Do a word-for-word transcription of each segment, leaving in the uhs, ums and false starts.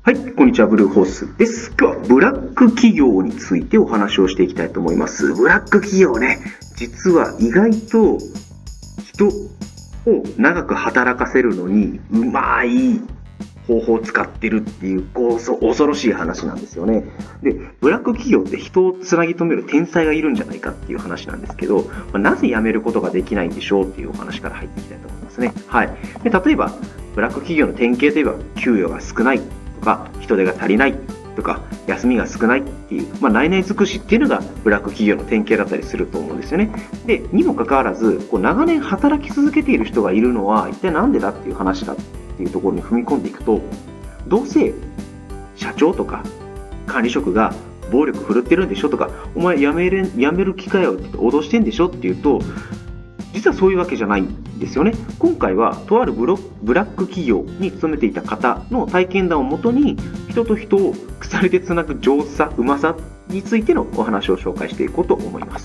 はい、こんにちは、ブルーホースです。今日はブラック企業についてお話をしていきたいと思います。ブラック企業ね、実は意外と人を長く働かせるのにうまい方法を使ってるっていう、こうそ恐ろしい話なんですよね。で、ブラック企業って人をつなぎ止める天才がいるんじゃないかっていう話なんですけど、まあ、なぜ辞めることができないんでしょうっていうお話から入っていきたいと思いますね。はい。で、例えば、ブラック企業の典型といえば、給与が少ないとか、人手が足りないとか、休みが少ないっていう、まあ、内々尽くしっていうのがブラック企業の典型だったりすると思うんですよね。で、にもかかわらず、こう長年働き続けている人がいるのは、一体なんでだっていう話だっていうところに踏み込んでいくと、どうせ社長とか管理職が暴力振るってるんでしょとか、お前辞める、辞める機会を脅してんでしょっていうと、実はそういうわけじゃないんですよね。今回はとあるブロブラック企業に勤めていた方の体験談をもとに、人と人を鎖でつなぐ上手さ、うまさについてのお話を紹介していこうと思います。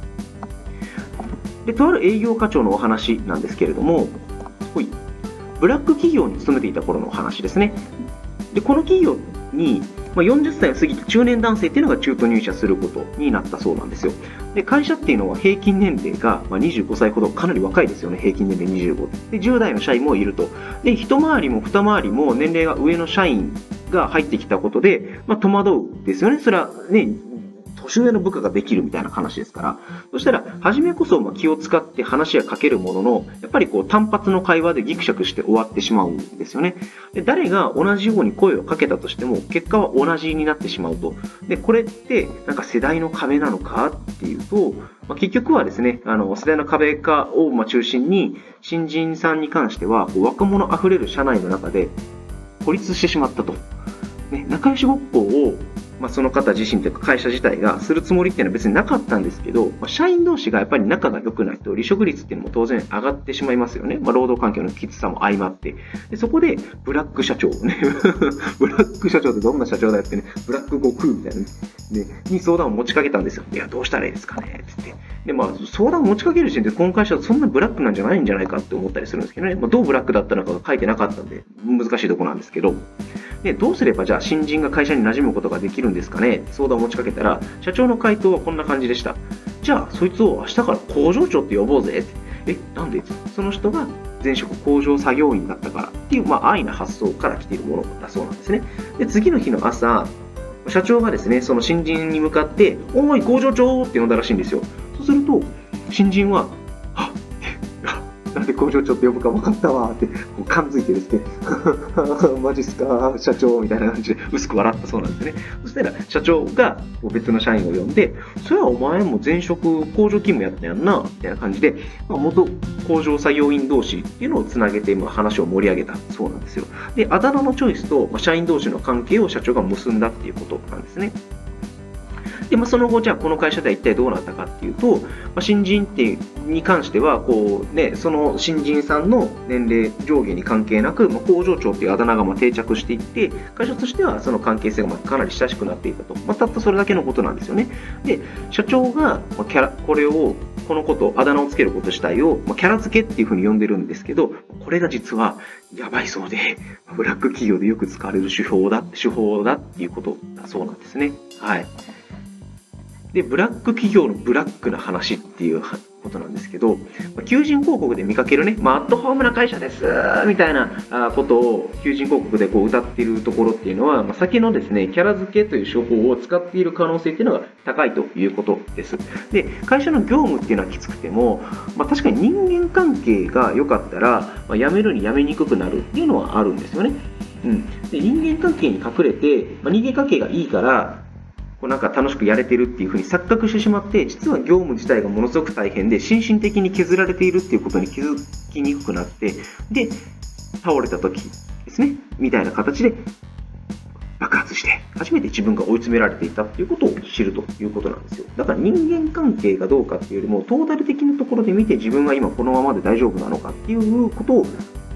で、とある営業課長のお話なんですけれども、ほいブラック企業に勤めていた頃のお話ですね。で、この企業によんじゅっさいを過ぎた中年男性っていうのが中途入社することになったそうなんですよ。で、会社っていうのは平均年齢がにじゅうごさいほど、かなり若いですよね。平均年齢にじゅうごで、じゅう代の社員もいると。で、一回りも二回りも年齢が上の社員が入ってきたことで、まあ、戸惑うですよね。それはね、年上の部下ができるみたいな話ですから。そしたら、初めこそまあ気を使って話はかけるものの、やっぱりこう単発の会話でギクシャクして終わってしまうんですよね。で、誰が同じように声をかけたとしても、結果は同じになってしまうと。で、これってなんか世代の壁なのかっていうと、まあ、結局はですね、あの、世代の壁化をまあ中心に、新人さんに関しては、こう若者あふれる社内の中で孤立してしまったと。ね、仲良しごっこをまあ、その方自身というか会社自体がするつもりっていうのは別になかったんですけど、まあ、社員同士がやっぱり仲が良くないと離職率っていうのも当然上がってしまいますよね。まあ、労働環境のきつさも相まって。でそこでブラック社長ね、ブラック社長ってどんな社長だよってね、ブラック悟空みたいなね、に相談を持ちかけたんですよ。いや、どうしたらいいですかねって言って。で、まあ、相談を持ちかける時点でこの会社はそんなブラックなんじゃないんじゃないかって思ったりするんですけどね。まあ、どうブラックだったのかが書いてなかったんで、難しいところなんですけど。で、どうすればじゃあ新人が会社に馴染むことができるんですかね、相談を持ちかけたら、社長の回答はこんな感じでした。じゃあ、そいつを明日から工場長って呼ぼうぜって。え、なんでその人が前職工場作業員だったからっていう、まあ、安易な発想から来ているものだそうなんですね。で、次の日の朝、社長がですね、その新人に向かって、おい、工場長って呼んだらしいんですよ。そうすると、新人は、なんで工場長って呼ぶか分かったわってこう感づいてですねマジっすか社長みたいな感じで薄く笑ったそうなんですね。そしたら社長が別の社員を呼んで、それはお前も前職工場勤務やったやんなみたいな感じで、まあ、元工場作業員同士っていうのをつなげて今話を盛り上げたそうなんですよ。で、あだ名のチョイスと、まあ、社員同士の関係を社長が結んだっていうことなんですね。で、まあ、その後、じゃあこの会社では一体どうなったかっていうと、まあ、新人ってに関してはこう、ね、その新人さんの年齢上下に関係なく、まあ、工場長っていうあだ名がまあ定着していって、会社としてはその関係性がまあかなり親しくなっていたと、まあ、たったそれだけのことなんですよね。で、社長がキャラこれをこのこと、あだ名をつけること自体を、まあ、キャラ付けっていうふうに呼んでるんですけど、これが実はやばいそうで、ブラック企業でよく使われる手法だ、手法だっていうことだそうなんですね。はい。で、ブラック企業のブラックな話っていうことなんですけど、求人広告で見かけるね、まあ、アットホームな会社ですみたいなことを求人広告でこう歌っているところっていうのは、まあ、先のですね、キャラ付けという手法を使っている可能性っていうのが高いということです。で、会社の業務っていうのはきつくても、まあ、確かに人間関係が良かったら、まあ、辞めるに辞めにくくなるっていうのはあるんですよね。うん、で、人間関係に隠れて、まあ、人間関係がいいからこうなんか楽しくやれてるっていうふうに錯覚してしまって、実は業務自体がものすごく大変で心身的に削られているっていうことに気づきにくくなって、で倒れた時ですねみたいな形で爆発して初めて自分が追い詰められていたっていうことを知るということなんですよ。だから人間関係がどうかっていうよりもトータル的なところで見て、自分は今このままで大丈夫なのかっていうことを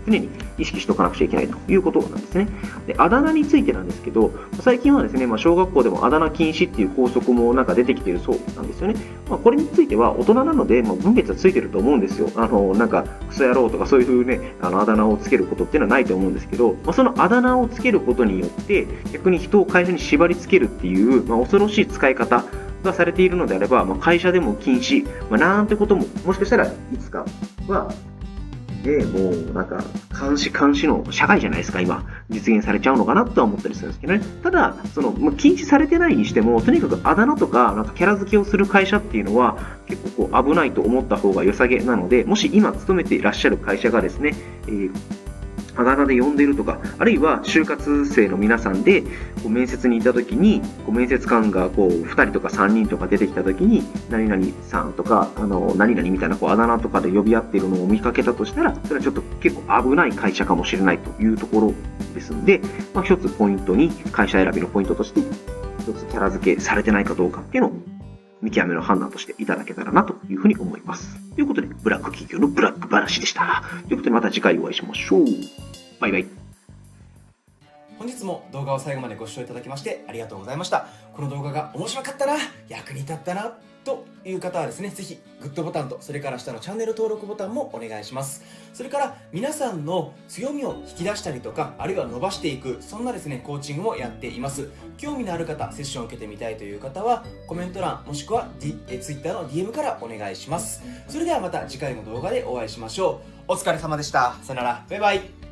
常に意識しておかなくちゃいけないということなんですね。で、あだ名についてなんですけど、最近はですね、まあ、小学校でもあだ名禁止っていう校則もなんか出てきているそうなんですよね。まあ、これについては大人なので、まあ、分別はついてると思うんですよ。あの、なんか、クソ野郎とかそういうね、あの、あだ名をつけることっていうのはないと思うんですけど、まあ、そのあだ名をつけることによって、逆に人を会社に縛り付けるっていう、まあ、恐ろしい使い方がされているのであれば、まあ、会社でも禁止、まあ、なんてことも、もしかしたらいつかは、で、もうなんか、監視監視の社会じゃないですか、今、実現されちゃうのかなとは思ったりするんですけどね。ただ、その、まあ、禁止されてないにしても、とにかくあだ名とか、なんかキャラ付けをする会社っていうのは、結構こう危ないと思った方が良さげなので、もし今勤めていらっしゃる会社がですね、えーあだ名で呼んでるとか、あるいは就活生の皆さんでこう面接に行った時に、こう面接官がこうふたりとかさんにんとか出てきた時に、何々さんとか、あの何々みたいなこうあだ名とかで呼び合っているのを見かけたとしたら、それはちょっと結構危ない会社かもしれないというところですので、まあ、一つポイントに、会社選びのポイントとして、一つキャラ付けされてないかどうかっていうのを見極めの判断としていただけたらなというふうに思います。ということで、ブラック企業のブラック話でした。ということで、また次回お会いしましょう。バイバイ。 本日も動画を最後までご視聴いただきましてありがとうございました。この動画が面白かったな、役に立ったなという方はですね、ぜひグッドボタンと、それから下のチャンネル登録ボタンもお願いします。それから皆さんの強みを引き出したりとか、あるいは伸ばしていく、そんなですねコーチングもやっています。興味のある方、セッションを受けてみたいという方はコメント欄もしくは、D、え Twitter の ディーエム からお願いします。それではまた次回の動画でお会いしましょう。お疲れ様でした。さよなら。バイバイ。